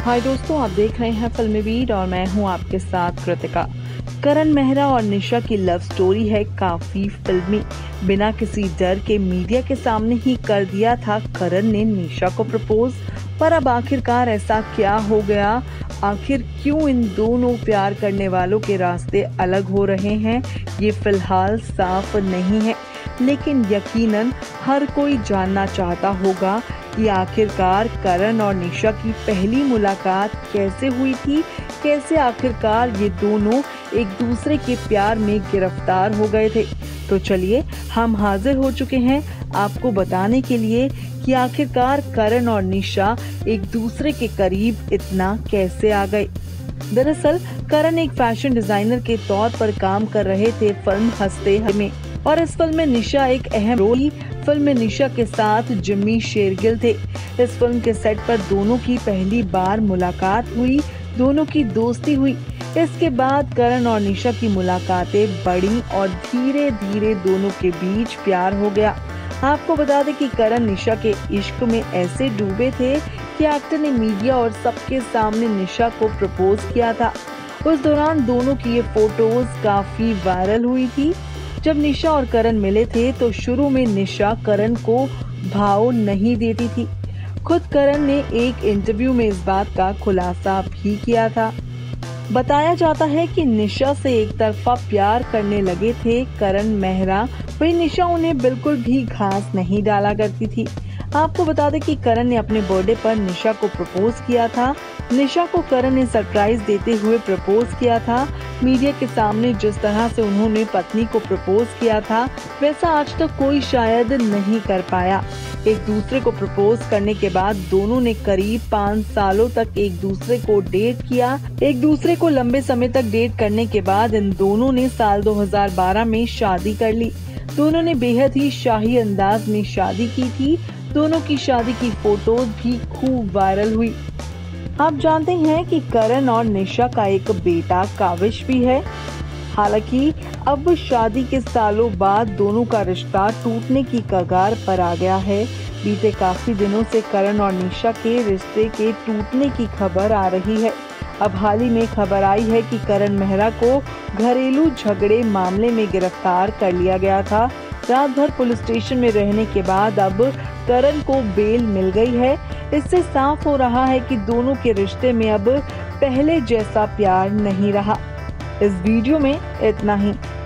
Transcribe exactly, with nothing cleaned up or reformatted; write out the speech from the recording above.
हाय दोस्तों, आप देख रहे हैं फिल्मी बीट और मैं हूं आपके साथ कृतिका। करण मेहरा और निशा की लव स्टोरी है काफी फिल्मी। बिना किसी डर के मीडिया के सामने ही कर दिया था करण ने निशा को प्रपोज। पर अब आखिरकार ऐसा क्या हो गया? आखिर क्यों इन दोनों प्यार करने वालों के रास्ते अलग हो रहे हैं, ये फिलहाल साफ नहीं है। लेकिन यकीनन हर कोई जानना चाहता होगा कि आखिरकार करण और निशा की पहली मुलाकात कैसे हुई थी, कैसे आखिरकार ये दोनों एक दूसरे के प्यार में गिरफ्तार हो गए थे। तो चलिए हम हाजिर हो चुके हैं आपको बताने के लिए कि आखिरकार करण और निशा एक दूसरे के करीब इतना कैसे आ गए। दरअसल करण एक फैशन डिजाइनर के तौर पर काम कर रहे थे फिल्म हंसते में, और इस फिल्म में निशा एक अहम रोल। फिल्म में निशा के साथ जिम्मी शेरगिल थे। इस फिल्म के सेट पर दोनों की पहली बार मुलाकात हुई, दोनों की दोस्ती हुई। इसके बाद करण और निशा की मुलाकातें बढ़ी और धीरे धीरे दोनों के बीच प्यार हो गया। आपको बता दें कि करण निशा के इश्क में ऐसे डूबे थे कि एक्टर ने मीडिया और सबके सामने निशा को प्रपोज किया था। उस दौरान दोनों की ये फोटोज काफी वायरल हुई थी। जब निशा और करण मिले थे तो शुरू में निशा करण को भाव नहीं देती थी। खुद करण ने एक इंटरव्यू में इस बात का खुलासा भी किया था। बताया जाता है कि निशा से एक तरफा प्यार करने लगे थे करण मेहरा, वही निशा उन्हें बिल्कुल भी घास नहीं डाला करती थी। आपको बता दें कि करण ने अपने बर्थडे पर निशा को प्रपोज किया था। निशा को करण ने सरप्राइज देते हुए प्रपोज किया था। मीडिया के सामने जिस तरह से उन्होंने पत्नी को प्रपोज किया था वैसा आज तक कोई शायद नहीं कर पाया। एक दूसरे को प्रपोज करने के बाद दोनों ने करीब पाँच सालों तक एक दूसरे को डेट किया। एक दूसरे को लंबे समय तक डेट करने के बाद इन दोनों ने साल दो हज़ार बारह में शादी कर ली। दोनों ने बेहद ही शाही अंदाज में शादी की थी। दोनों की शादी की फोटोज भी खूब वायरल हुई। आप जानते हैं कि करण और निशा का एक बेटा काविश भी है। हालांकि अब शादी के सालों बाद दोनों का रिश्ता टूटने की कगार पर आ गया है। बीते काफी दिनों से करण और निशा के रिश्ते के टूटने की खबर आ रही है। अब हाल ही में खबर आई है कि करण मेहरा को घरेलू झगड़े मामले में गिरफ्तार कर लिया गया था। रात भर पुलिस स्टेशन में रहने के बाद अब करण को बेल मिल गई है। इससे साफ हो रहा है कि दोनों के रिश्ते में अब पहले जैसा प्यार नहीं रहा। इस वीडियो में इतना ही।